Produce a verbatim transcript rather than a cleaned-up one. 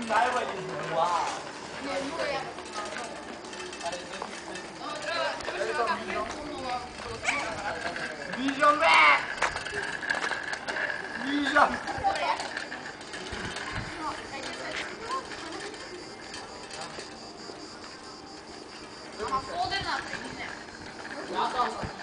Saiba disso. Uau. Vision back! Vision! Ma foder na training. Ja,